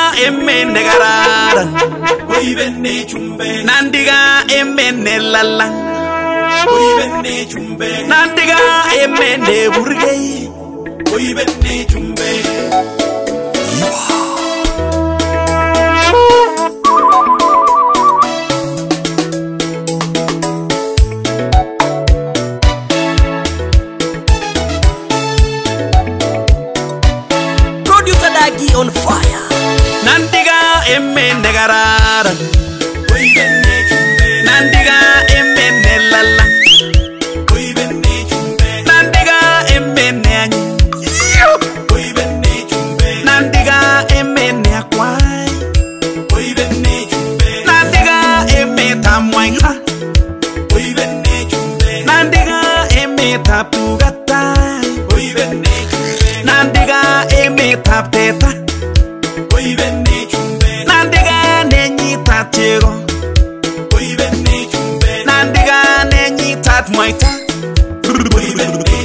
emene gararan. Nandiga emene lalang. Nandiga emene burgei. Producer Dagi on fire. Nandiga emene gararan. Nandiga emene lalang. Nandiga emene anyi. Nandiga emene akwai. Nandiga emene tamwainga. Nandiga emene tapugatai. Nandiga emene tapteta. Nandiga nenyi tatego. Nandiga nenyi tatmoita.